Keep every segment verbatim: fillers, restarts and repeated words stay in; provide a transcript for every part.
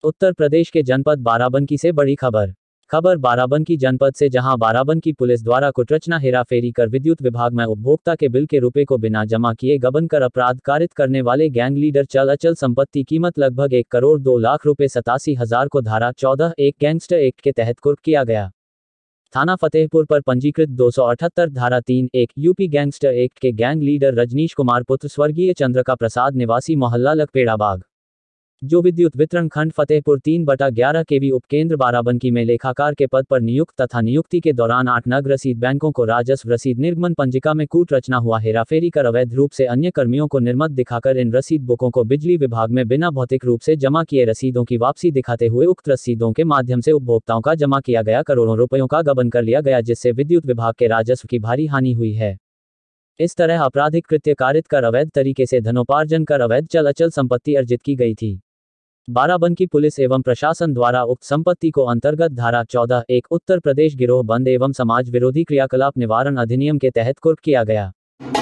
उत्तर प्रदेश के जनपद बाराबंकी से बड़ी खबर। खबर बाराबंकी जनपद से, जहां बाराबंकी पुलिस द्वारा कुटरचना हेराफेरी कर विद्युत विभाग में उपभोक्ता के बिल के रुपए को बिना जमा किए गबन कर अपराध कारित करने वाले गैंग लीडर चल अचल संपत्ति कीमत लगभग एक करोड़ दो लाख रुपए सतासी हजार को धारा चौदह एक गैंगस्टर एक्ट के तहत कुर्क किया गया। थाना फतेहपुर पर पंजीकृत दो सौ अठहत्तर धारा तीन एक यूपी गैंगस्टर एक्ट के गैंग लीडर रजनीश कुमार पुत्र स्वर्गीय चंद्रका प्रसाद निवासी मोहल्ला लखपेड़ा बाग, जो विद्युत वितरण खंड फतेहपुर तीन बटा ग्यारह केवी उपकेंद्र बाराबंकी में लेखाकार के पद पर नियुक्त तथा नियुक्ति के दौरान आठ नग रसीद बैंकों को राजस्व रसीद निर्गमन पंजिका में कूट रचना हुआ हेराफेरी कर अवैध रूप से अन्य कर्मियों को निर्मत दिखाकर इन रसीद बुकों को बिजली विभाग में बिना भौतिक रूप से जमा किए रसीदों की वापसी दिखाते हुए उक्त रसीदों के माध्यम से उपभोक्ताओं का जमा किया गया करोड़ों रुपयों का गबन कर लिया गया, जिससे विद्युत विभाग के राजस्व की भारी हानि हुई है। इस तरह आपराधिक कृत्य कारित कर अवैध तरीके से धनोपार्जन कर अवैध चल अचल संपत्ति अर्जित की गई थी। बाराबंकी पुलिस एवं प्रशासन द्वारा उक्त संपत्ति को अंतर्गत धारा चौदह एक उत्तर प्रदेश गिरोह बंद एवं समाज विरोधी क्रियाकलाप निवारण अधिनियम के तहत कुर्क किया गया।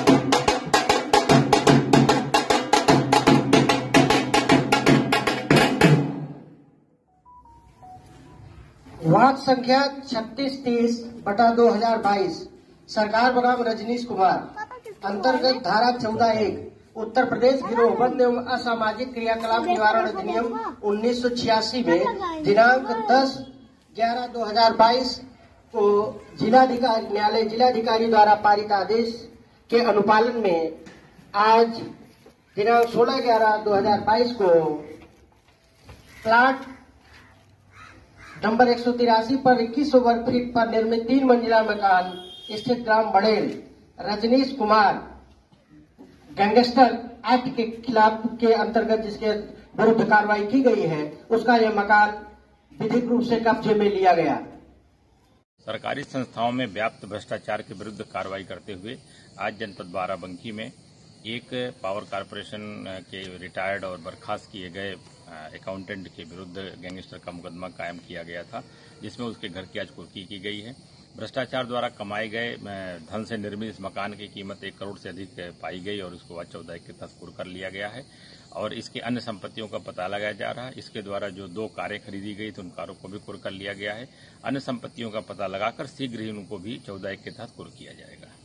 वार्ड संख्या छत्तीस तीस बटा दो हजार बाईस, सरकार बनाम रजनीश कुमार, अंतर्गत धारा चौदह एक उत्तर प्रदेश गिरोह बंद एवं असामाजिक क्रियाकलाप निवारण अधिनियम उन्नीस सौ छियासी में दिनांक दस ग्यारह दो हजार बाईस को जिलाधिकारी न्यायालय जिलाधिकारी द्वारा पारित आदेश के अनुपालन में आज दिनांक सोलह ग्यारह दो हजार बाईस को प्लाट नंबर एक सौ तिरासी पर इक्कीस सौ वर्ग फीट पर निर्मित तीन मंजिला मकान स्थित ग्राम बड़ेल रजनीश कुमार गैंगस्टर एक्ट के खिलाफ के अंतर्गत जिसके विरुद्ध कार्रवाई की गई है, उसका यह मकान विधिक रूप से कब्जे में लिया गया। सरकारी संस्थाओं में व्याप्त भ्रष्टाचार के विरुद्ध कार्रवाई करते हुए आज जनपद बाराबंकी में एक पावर कारपोरेशन के रिटायर्ड और बर्खास्त किए गए अकाउंटेंट के विरुद्ध गैंगस्टर का मुकदमा कायम किया गया था, जिसमें उसके घर की आज कुर्की की गई है। भ्रष्टाचार द्वारा कमाए गए धन से निर्मित इस मकान की कीमत एक करोड़ से अधिक पाई गई और उसको आज चौदह के तहत कुर्क कर लिया गया है और इसके अन्य संपत्तियों का पता लगाया जा रहा है। इसके द्वारा जो दो कारें खरीदी गई थी उन कारों को भी कुर्क कर लिया गया है। अन्य संपत्तियों का पता लगाकर शीघ्र ही उनको भी चौदह के तहत कुर्क किया जाएगा।